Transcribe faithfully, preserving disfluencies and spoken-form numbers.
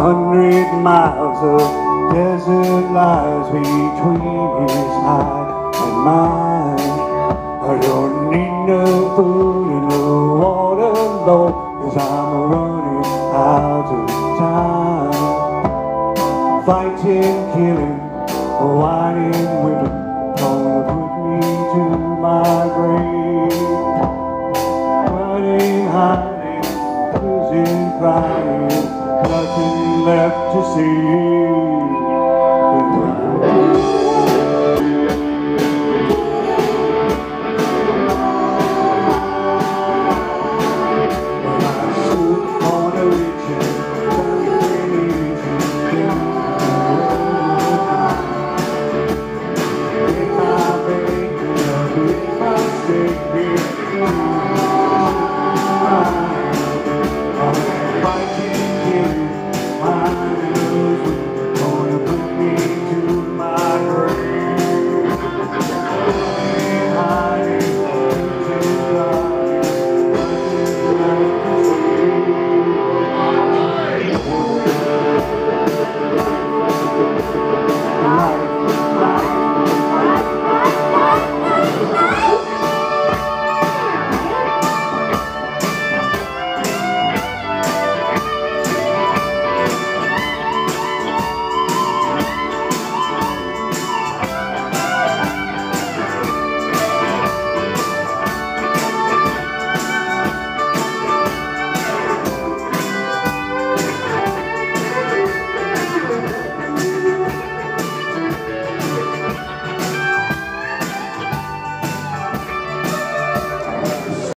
hundred miles of desert lies between his heart and mine. I don't need no food and no water, Lord, 'cause I'm running out of time. Fighting, killing, whining women, gonna put me to my grave. Running, hiding, losing, crying, nothing left to see. If I make it, if I stay here.